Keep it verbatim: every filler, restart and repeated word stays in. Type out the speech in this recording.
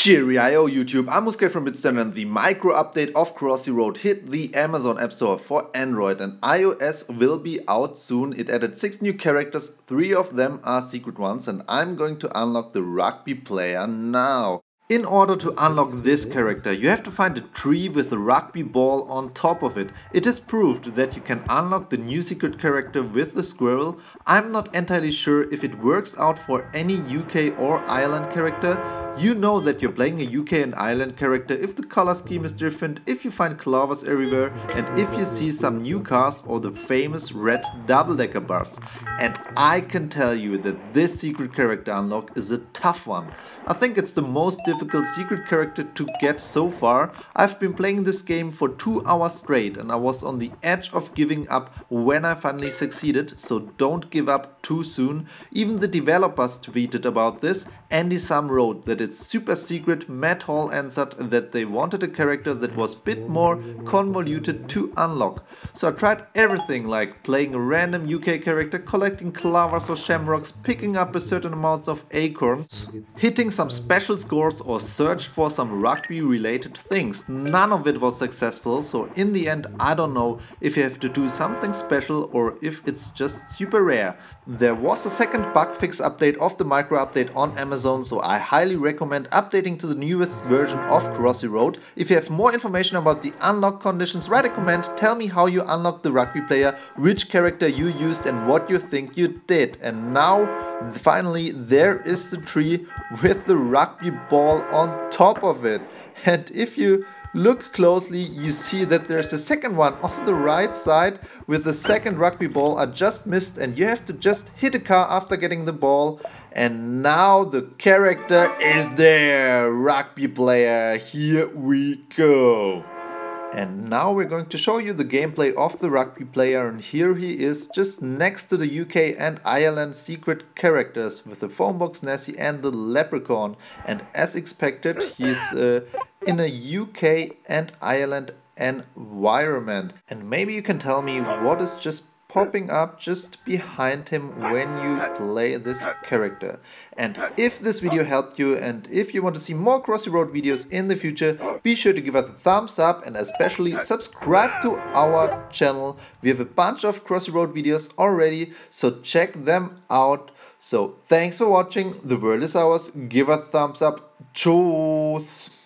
Cheerio YouTube, I'm Muskay from Bitstamp, and the micro update of Crossy Road hit the Amazon App Store for Android, and iOS will be out soon. It added six new characters, three of them are secret ones, and I'm going to unlock the rugby player now. In order to unlock this character, you have to find a tree with a rugby ball on top of it. It is proved that you can unlock the new secret character with the squirrel. I'm not entirely sure if it works out for any U K or Ireland character. You know that you're playing a U K and Ireland character if the color scheme is different, if you find clovers everywhere, and if you see some new cars or the famous red double-decker bus. And I can tell you that this secret character unlock is a tough one. I think it's the most difficult secret character to get so far. I've been playing this game for two hours straight and I was on the edge of giving up when I finally succeeded, so don't give up too soon. Even the developers tweeted about this. Andy Sam wrote that it's super secret. Matt Hall answered that they wanted a character that was a bit more convoluted to unlock. So I tried everything, like playing a random U K character, collecting clovers or shamrocks, picking up a certain amount of acorns, hitting some special scores, or search for some rugby related things. None of it was successful, so in the end I don't know if you have to do something special or if it's just super rare. There was a second bug fix update of the micro update on Amazon, so I highly recommend updating to the newest version of Crossy Road. If you have more information about the unlock conditions, write a comment, tell me how you unlocked the rugby player, which character you used and what you think you did. And now finally there is the tree with the rugby ball on top of it. And if you look closely, you see that there's a second one on the right side with the second rugby ball I just missed, and you have to just hit a car after getting the ball. And now the character is there. Rugby player, here we go. And now we're going to show you the gameplay of the rugby player, and here he is just next to the U K and Ireland secret characters with the phone box Nessie and the leprechaun. And as expected, he's uh, in a U K and Ireland environment. And maybe you can tell me what is just popping up just behind him when you play this character. And if this video helped you, and if you want to see more Crossy Road videos in the future, be sure to give us a thumbs up and especially subscribe to our channel. We have a bunch of Crossy Road videos already, so check them out. So thanks for watching, the world is ours, give a thumbs up, tschüss!